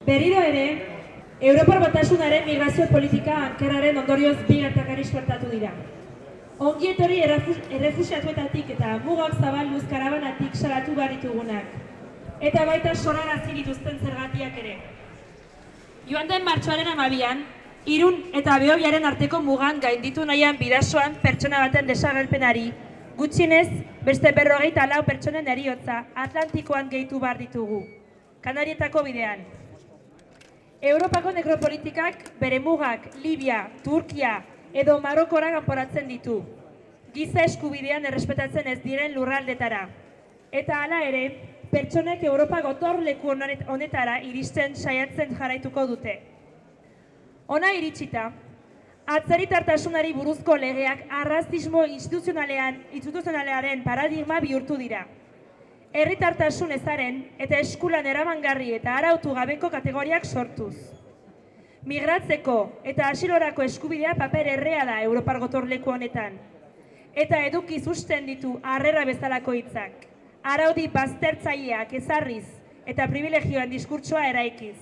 Berriro ere, Europar Batasunaren migrazio politika ankerraren ondorioz bi gertakari suertatu dira. Ongi etorri errefuxiatuetatik eta mugak zabalduz karabanatik salatu behar ditugunak. Eta baita sorarazi dituzten zergatiak ere. Joan den martxoaren 12an, Irun eta Behobiaren arteko mugan gainditu nahian bidasoan pertsona baten desagerpenari, gutxienez beste 54 pertsonen heriotza Atlantikoan gehitu behar ditugu, Kanarietako bidean. Europako nekropolitikak bere mugak Libia, Turkia edo Marokora kanporatzen ditu, giza eskubidean errespetatzen ez diren lurraldetara. Eta hala ere, pertsonek Europa gotorleku honetara iristen saiatzen jarraituko dute. Ona iritsita, atzerritartasunari buruzko legeak arrazismo instituzionalearen paradigma bihurtu dira. Herritartasun ezaren eta eskulan eramangarri eta arautu gabeko kategoriak sortuz. Migratzeko eta asilorako eskubidea paper errea da Europar gotorleku honetan. Eta edukiz usten ditu harrera bezalako hitzak, araudi baztertzaileak ezarriz eta privilegioen diskurtsoa eraikiz.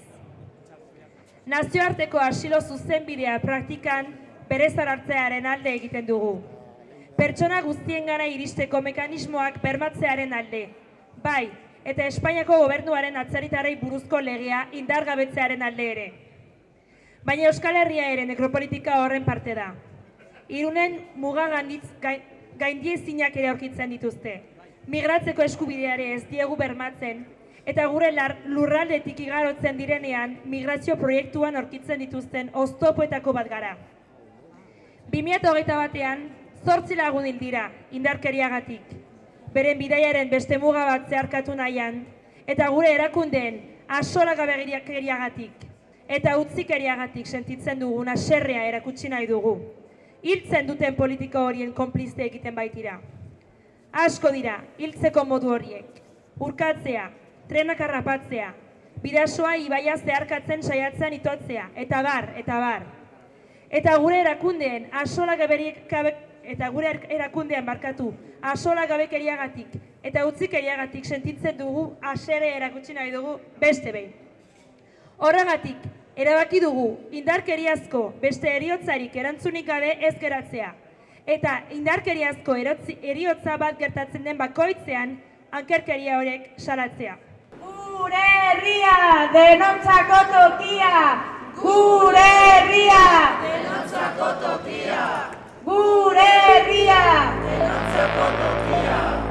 Nazioarteko asilo zuzenbidea praktikan berezar hartzearen alde egiten dugu. Pertsona guztiengana iristeko mekanismoak bermatzearen alde. Bai, eta Espainiako gobernuaren atzerritarrei buruzko legea indargabetzearen alde ere. Baina Euskal Herria ere nekropolitika horren parte da. Irunen muga gaindiezinak ere aurkitzen dituzte. Migratzeko eskubideare ez diegu bermatzen, eta gure lurraldetik igarotzen direnean migrazio proiektuan aurkitzen dituzten oztopoetako bat gara. 2021 batean, 8 lagun hil dira indarkeriagatik. Beren bidaiaren beste muga bat zeharkatu nahian, eta gure erakundeen axolagabekeriagatik eta utzikeriagatik sentitzen dugun haserrea erakutsi nahi dugu. Hiltzen duten politika horien konplizte egiten baitira. Asko dira, hiltzeko modu horiek. Urkatzea, trenak harrapatzea, bidasoa ibaia zeharkatzen saiatzen itotzea, eta bar. Eta gure erakundeen axolagabekeriagatik eta utzikeriagatik sentitzen dugu hasere erakutsi nahi dugu beste behin. Horregatik, erabaki dugu indarkeriazko beste heriotzarik erantzunik gabe ez geratzea. Eta indarkeriazko heriotza bat gertatzen den bakoitzean ankerkeria horiek salatzea. Gure herria, denontzako tokia! Gure herria! Denontzako tokia! Gure herria! Denontzako tokia!